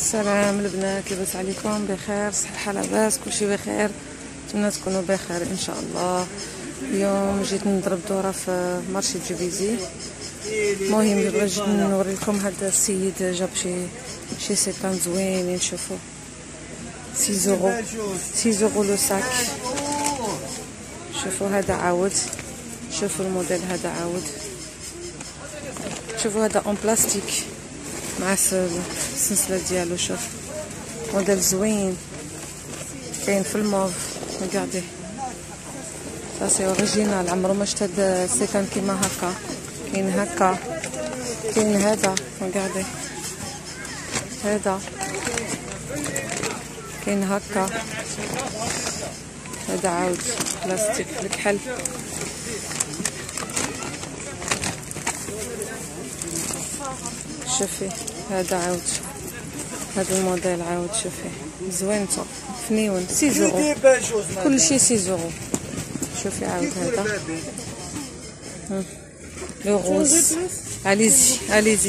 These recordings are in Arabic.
السلام البنات، لاباس عليكم؟ بخير صحة لاباس كلشي بخير، نتمنى تكونوا بخير ان شاء الله. اليوم جيت نضرب دوره في مارشي جوبيزي. المهم بغيت نوري لكم هذا السيد جاب شي سيكان زوينين. شوفوا 6 يورو لو ساك. شوفوا هذا عاود، شوفوا الموديل هذا عاود، شوفوا هذا اون بلاستيك مع السلسله ديالو. شوف موديل زوين، كاين في الموف. ريغاردي سا سي اوريجينال، عمرو ما شفت هاد السيكان كيما هكا. كاين هكا، كاين هذا، ريغاردي هذا، كاين هكا، هذا عاود بلاستيك الكحل. شوفي هذا عاود، هذا الموديل عاود. شوفي زوينته فنيون. 6 يورو كلشي، 6 يورو. شوفي عاود هذا لو روز. اليزي اليزي.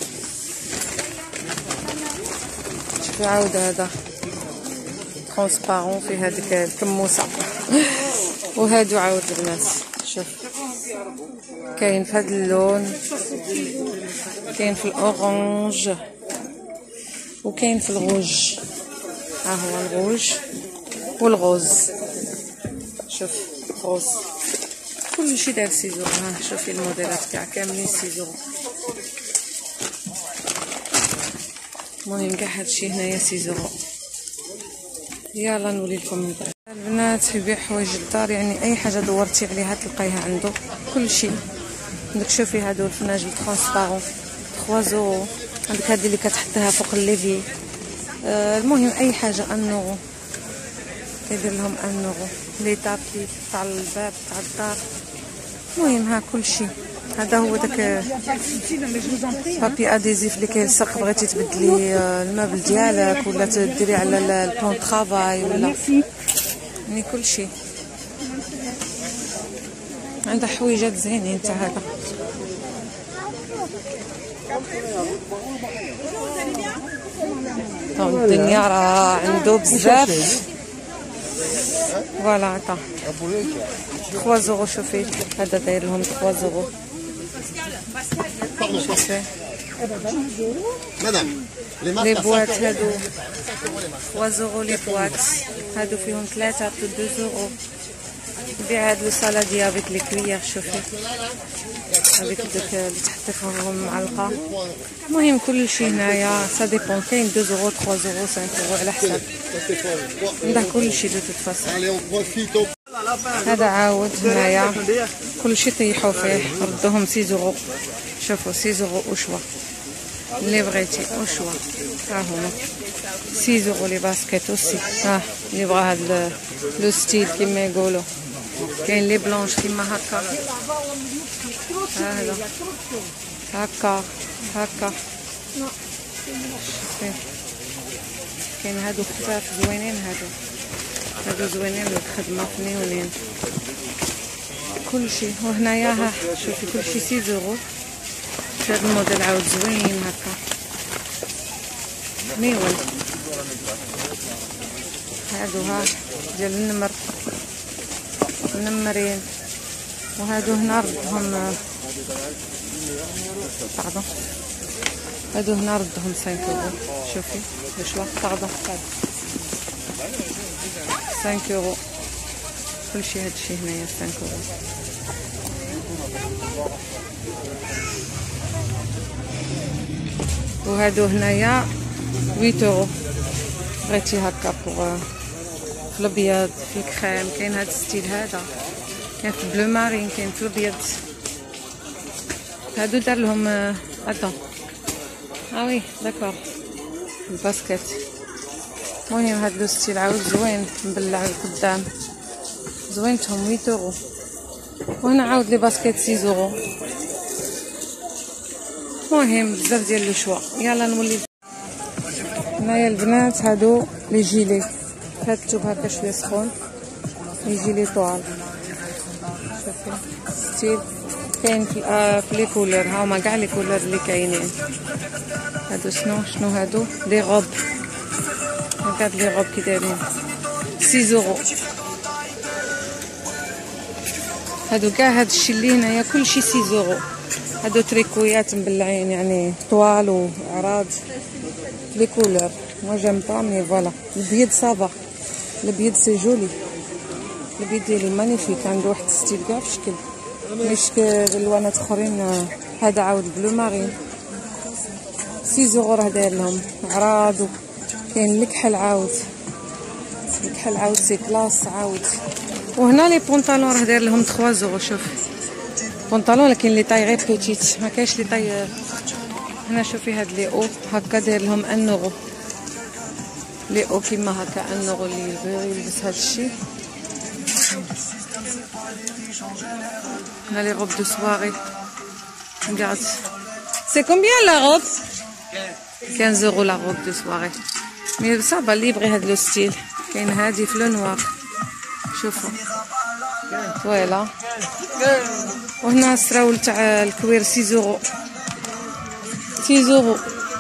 شوفي عاود هذا ترونسبارون فيه هذيك الكموسه. وهادو عاود البنات. شوف كاين في هذا اللون، كاين في الاورانج، وكاين في الغوج. ها هو الغوج والغوز. شوف غوز كلشي داير 6 يورو. ها شوفي الموديلات تاع كاملين 6 يورو. المهم كاع هادشي هنايا 6 يورو. يلا نولي لكم من بعد. البنات يبيع حوايج الدار، يعني اي حاجه دورتي عليها تلقايها عنده كلشي. عندك شوفي هادو الفناجل ترونسبارون 3 يورو. عندك هذه اللي كتحطيها فوق الليفي. المهم اي حاجه 1 يورو، كيدير لهم 1 يورو. لي طابي تاع الباب تاع الدار. المهم ها كلشي. هذا هو داك بابي اديزيف اللي كيلصق، بغيتي تبدلي المبل ديالك ولا تديري على البلون طرافاي ولا يعني كلشي. عندها حويجات زينين تاع هذا. الدنيا راه عنده بزاف. فوالا عطا 3 يورو. شوفي هذا داير لهم 3 يورو. شوفي لي بواط هادو 3 يورو. لي بواط هادو فيهم 3 ب 2 يورو. نبيع هاد لو سالادي افيك لي كويير. شوفي هذيك داك اللي تحطي فيهم معلقه. المهم كلشي هنايا سا ديبون، كاين 2 يورو 3 يورو 5 يورو على حسب. عندها كلشي دو توت فاصون. هذا عاود هنايا كلشي طيحوا فيه، ردوهم 6 يورو. شوفوا 6 يورو وشوا اللي بغيتي وشوا. ها هما 6 يورو لي باسكيت اوسي. ها اللي بغا هاد لو ستيل كيما يقولوا. كاين لي بلونش كيما هكا. هذا هكا هكا. كاين هادو خفاف زوينين، هادو زوينين للخدمه فنيونين كلشي. وهنايا ها شوفي كلشي 6 يورو. هاد الموديل عاود زوين هكا فنيون. هادو ها ديال النمر منمرين. وهادو هنا ردهم باردون، هادو هنا ردهم 5 يورو. شوفي الشوا باردون 5 يورو. كلشي هادشي هنايا 5 يورو. وهادو هنايا 8 يورو. بغيتي هكا بوغ في الابيض في الكريم. كاين هاد الستيل هذا، كاين في بلو مارين، كاين في الابيض. هادو دار لهم اتون وي داكور الباسكيت. المهم هاد لو ستيل عاود زوين مبلع القدام، زوينتهم 8 يورو. وهنا عاود لي باسكيت 6 يورو. المهم بزاف ديال لو شوا. يلا نولي هنايا البنات. هادو لي جيلي، هاد الثوب هكا شويه سخون، لي جيلي طوال. شوفي ستيل كاين في لي كولور. ها هما كاع لي كولور اللي كاينين. هادو شنو هادو لي غوب. هاد لي غوب كي دايرين 6 يورو. هادو كاع هادشي اللي هنايا كلشي 6 يورو. هادو تريكويات مبلعين يعني طوال واعراض لي كولور. moi j'aime pas mais voilà. البيض صافا، البيض سي جولي، البيض ديالي مانيفيك، عنده واحد ستيل كاع في شكل مش كالوانات اخرين. هذا عاود بلو مارين 6 يورو راه داير لهم عراض. كاين الكحل عاود، الكحل عاود سي كلاس عاود. وهنا لي بونطالون راه داير لهم 3 يورو. شوف بونطالون لكن لي طاي غير بيتيت، ما كاينش لي طاي. هنا شوفي هاد لي او هكا داير لهم 1 يورو. لي او كيما هكا 1 يورو اللي يبغي يلبس هاد الشيء. هنا لي روب دو سواري. regarde c'est combien la robe 15 euros la robe de soirée. mais ça va اللي يبغي هاد لو ستيل كاين هادي في لو نوار. شوفوا فوالا. وهنا السراول تاع الكوير 6 يورو 6 يورو.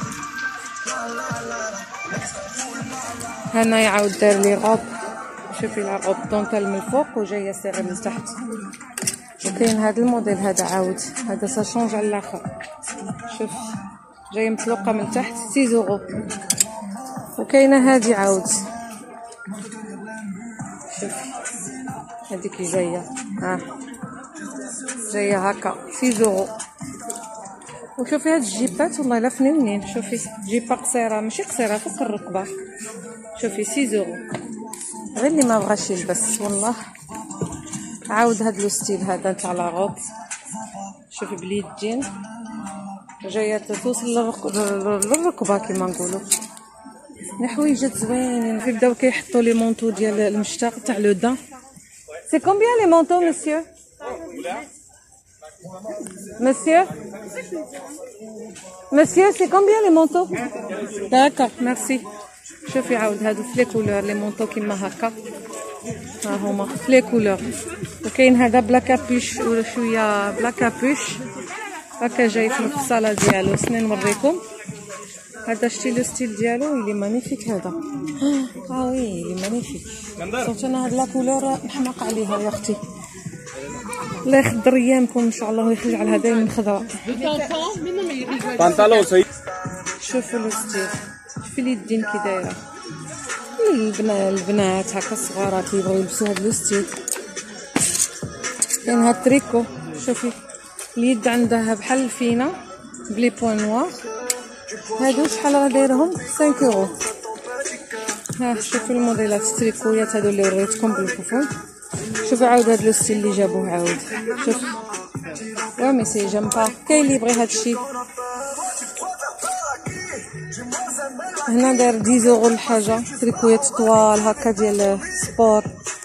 هنا يعاود دار لي غوب. شوفي لا غوب طونطال من الفوق وجايه سيغي من تحت. وكاين هذا الموديل هذا عاود، هذا سا شونج على الاخر. شوف جايه مطلوقه من تحت 6 يورو. وكاينه هذه عاود. شوف هذيك جايه جايه هكا 6 يورو. وشوفي هاد الجيبات والله لا فنينين. شوفي جيبه قصيره ماشي قصيره فوق الركبه. شوفي 6 يورو غير اللي ما بغاش يلبس والله. عاود هاد لو ستيل هذا تاع لا غوب. شوفي باليدين جايه توصل للركبه كيما نقولوا. حوايجات زوينين. كيبداو كيحطوا لي مونطو ديال المشتاق تاع لو دان. سي كومبيان لي مونطو مسيو مسيو سي كومبيان لي مونطو. داكور ميرسي. شوفي عاود هادو في لي كولور لي مونطو كيما هكا ها هما في لي كولور. وكاين هذا بلا كابوش ولا شويه بلا كابوش هكا جاي في الصاله ديالو. سني نوريكم هذا شتي لو ستيل ديالو اللي مانيفيك هذا. وي اللي مانيفيك. صوت انا هاد لا كولور نحماق عليها يا اختي. الله يخدر ايامكم ان شاء الله ويخرج على هذا من خضراء. شوفوا لو ستيل في اليدين كي دايره. البنات هكا صغار كيبغيو يلبسوا هاد لو ستيل. كاين هاد تريكو. شوفي اليد عندها بحال الفينه بلي بوين نوار. هادو شحال راه دايرهم 5 يورو. ها شوفوا الموديلات التريكويات هادو اللي وريتكم بالكفون. شوفوا عاود هاد لو ستيل اللي جابوه عاود. شوف وا مي سي جامبا. كاين اللي يبغي هادشي. هنا داير 10 يورو الحاجه. تريكويات طوال هكا ديال سبور.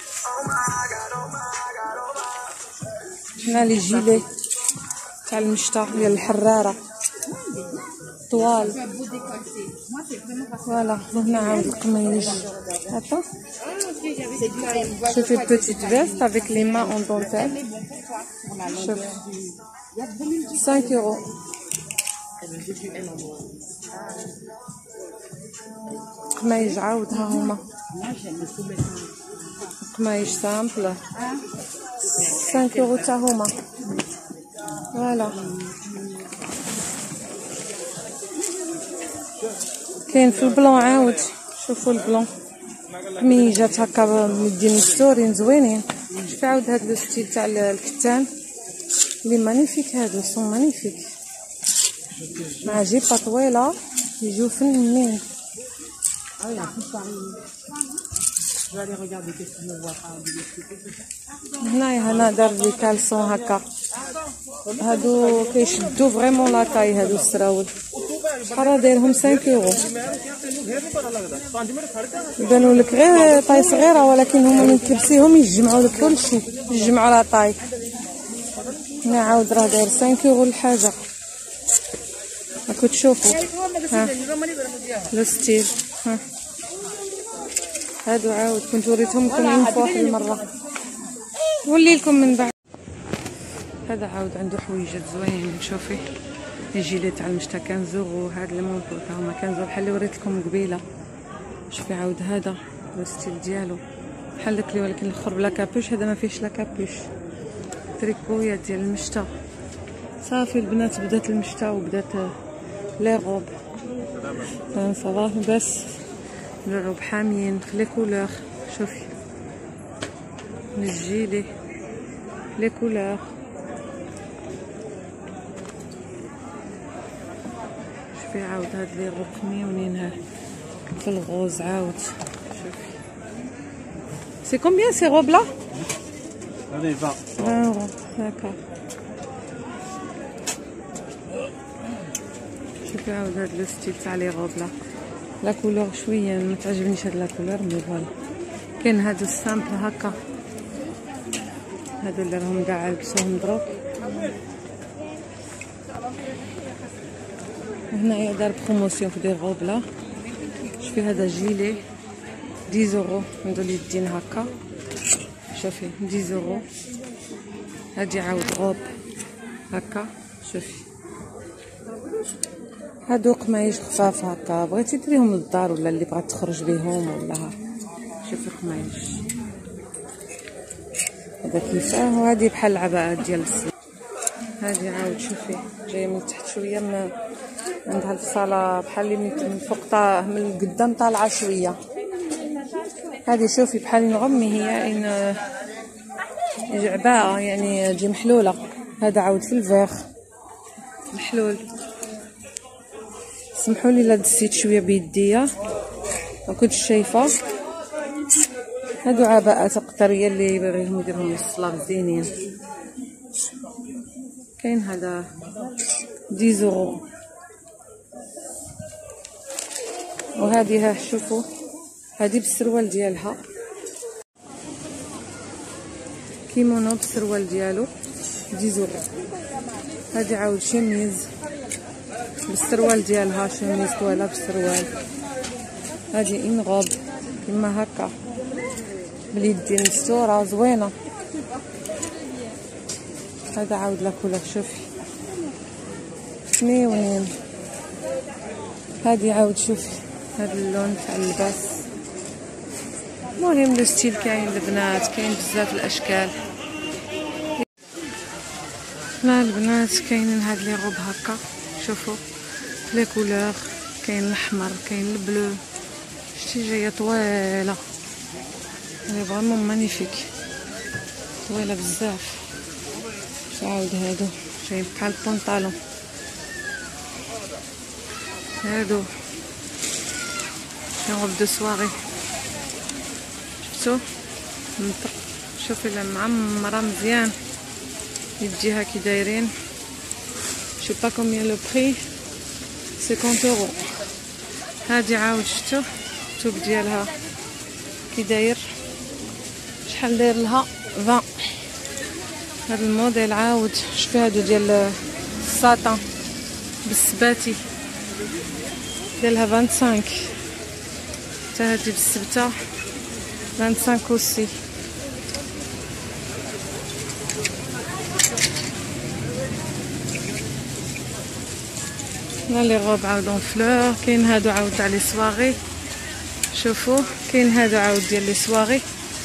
هنا لي جيلي تاع المشتا ديال الحراره طوال. فوالا. وهنا عاود القميج هكا. شوفي بوتيت فيست افيك لي مان اون دونتيل. شوف 5 يورو. قمايج عاود ها هما قمايج سامبل 5 يورو تا هما. فوالا. كاين في البلون عاود. شوفوا البلون قميجات هكا مدين مستورين زوينين. شوفي عاود هاد لو ستيل تاع الكتان اللي مانيفيك. هادو سون مانيفيك مع جيبه طويله يجيو فنين. هنا دار لي كالسون هكا. هادو كيشدو فريمون لا طاي. هادو السراول شحال دايرهم 5 يورو. يبانوا لك غير طاي صغيره ولكن هما من تلبسيهم يجمعوا لك كلشي يجمعوا لا طاي. هنا عاود راه داير 5 يورو الحاجه. راكو تشوفوا ها لو ستيل. ها هادو عاود كنت وريتهم لكم في واحد المره نولي لكم من بعد. هذا عاود عنده حويجات زوينين. شوفي الجيلي تاع المشتا 15 يورو. هاد المونطو تا هما 15 بحال اللي وريت لكم قبيله. شوفي عاود هذا الستيل ديالو بحال داك اللي ولكن الاخر بلا كابوش، هذا ما فيهش لا كابوش. تريكويات ديال المشتا. صافي البنات بدات المشتا وبدات لي غوب صافا بس الروب حاميين لي كولور. شوفي الجيلي لي كولور. شوفي عاود هاد لي روب ميونين في الغوز عاود. شوفي سي كومبيان سي روب لا؟ Allez, va. 20 يورو هكا. شوفي عاود هاد لو ستيل تاع لي غوب لا كولور شويه ما تعجبنيش هاد لا كولور مي فوالا. كاين هادو السامبل هكا، هادو اللي راهم كاع لبسوهم دروك. هنايا دار بروموسيون في دي غوب لا. شوفي هذا جيلي 10 يورو عنده اليدين هكا. شوفي 10 يورو. هادي عاود غوب هكا. شوفي هادو قمايج خفاف هكا، بغيتي ديريهم للدار ولا اللي بغات تخرج بيهم ولا ها. شوفي قمايج هذا كيفاه. وهادي بحال العباءات ديال الصيف. هادي عاود شوفي جايه من تحت شويه، من عندها الصاله بحال اللي من فوق من القدام طالعه شويه. هادي شوفي بحال نغمي هي ان عباءه يعني تجي محلوله. هذا عاود في الفيغ محلول. سمحوا لي لا دسيت شويه بيديا ما كنتش شايفه. هادو عباءات قطريه اللي يبغيهم يديرهم للصلاه زينين. كاين هذا 10 يورو. وهذه ها شوفوا هذه بالسروال ديالها كيمونو بالسروال ديالو 10 يورو. هذه عاود شميز بالسروال ديالها، شميز طويله بالسروال. هذه ان غوب كيما هكا باليدين مستوره زوينه. هذا عاود لا كولور شوفي ميونين. هذه عاود شوفي هذا اللون تاع اللباس. المهم لو ستيل كاين البنات، كاين بزاف الاشكال. لا البنات كاينين هاد لي غوب هكا. شوفوا لي كولور، كاين الاحمر كاين البلو. شتي جايه طويله هي فريمون مانيفيك طويله بزاف. عاود هادو جايين بحال البونطالون. هادو شي غوب دو سواغي شفتو منطق. شوفي لا معمره مزيان يجيها كي دايرين. شو با كومبيان لو بري 50 يورو. هادي عاود شفتو التوب ديالها كي داير شحال داير لها 20. هذا الموديل عاود شوفي هادو ديال الساطان بالسباتي ديالها 25. حتى هادي بالسبته 25 اوسي. لا لي غوب عاود اون فلور. كاين هادو عاود تاع لي سواغي. شوفوا كاين هادو عاود ديال لي سواغي.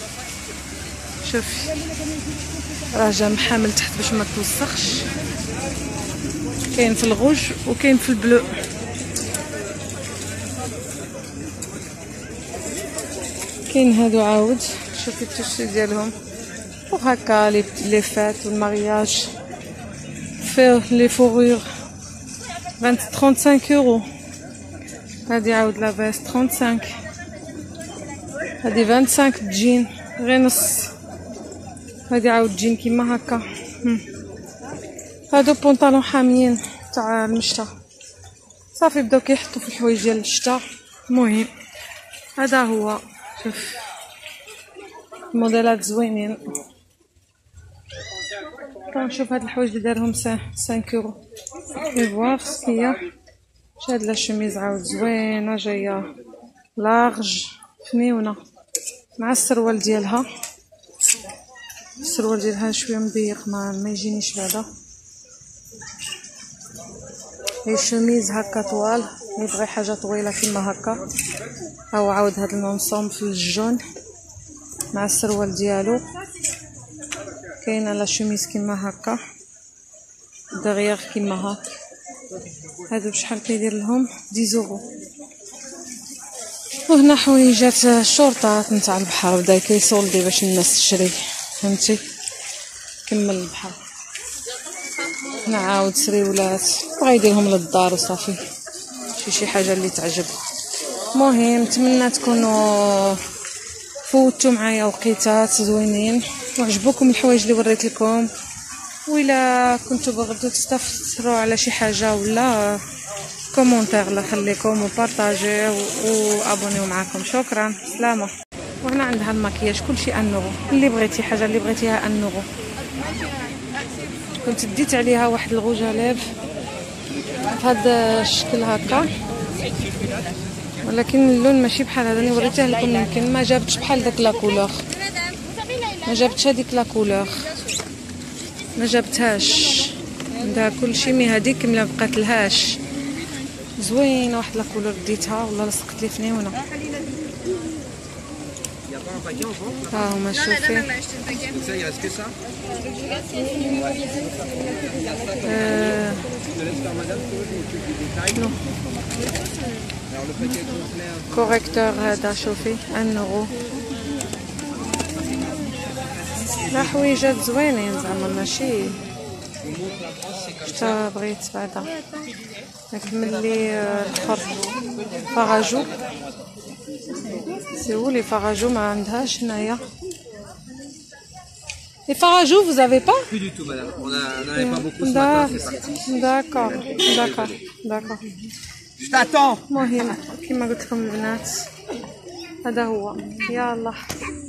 شوفي راه جا محامل تحت باش ما توسخش. كاين في الغوج وكاين في البلو. كاين هادو عاود شوفي التيشيرت ديالهم وهكا لي فات والمارياج فيه لي فورور 35 يورو. هادي عاود لا فيست 35. هادي 25 جين غير نص. هادي عاود جين كيما هكا. هادو بونطالون حاميين تاع المشتا. صافي بداو كيحطوا في الحوايج ديال الشتا. المهم هذا هو. شوف الموديلات زوينين. كنشوف هاد الحوايج اللي دارهم 5 يورو. فواغ هي هاد لا شميز عاود زوينه جايه لارج فنيونه مع السروال ديالها. السروال ديالها شويه مضيق ما يجينيش بعدا. لي شوميز هكا طوال، يبغي حاجه طويله كيما هكا. هاو عاود هاد الانصومبل في الجون مع السروال ديالو. كاينه لا شوميز كيما هكا دغيغ كيما هاك. هادو بشحال كيدير لهم 10 يورو. وهنا حويجات الشرطات نتاع البحر بدا كيسولدي باش الناس تشري، فهمتي؟ كمل البحر. هنا عاود سريولات بغا يديرهم للدار وصافي، شي حاجه اللي تعجب. مهم نتمنى تكونوا فوتوا معايا وقيتات زوينين وعجبوكم الحوايج اللي وريت لكم. وإلا كنتوا بغيتوا تستفسروا على شي حاجه ولا كومونتير لا خليكم وبارطاجيو وابونيو معاكم. شكرا، سلامه. وهنا عندها الماكياج كلشي 1 يورو، اللي بغيتي حاجه اللي بغيتيها 1 يورو. كنت ديت عليها واحد الغوجاليب بهذا الشكل هكا، ولكن اللون ماشي بحال هذا اللي وريته لكم. يمكن ما جابتش بحال داك لا كولور، ما جابتش هذيك لا كولور، ما جابتهاش. عندها كلشي مي هذيك ما بقات لهاش زوينه. واحد لا كولور ديتها والله لصقت لي فنيونه. ها هما شوفي كوريكتور هذا شوفي 1 يورو. لا حويجات زوينين زعما ماشي شتا بغيت بعدا. نكمل لي الاخر فراجو. سي لي فراجو ما عندهاش هنايا. Les farajou, vous avez pas? Plus du tout, madame. On n'avait pas beaucoup ce matin, c'est parti. D'accord, d'accord, d'accord. Je t'attends. المهم كما قلت لكم البنات هذا هو. يلا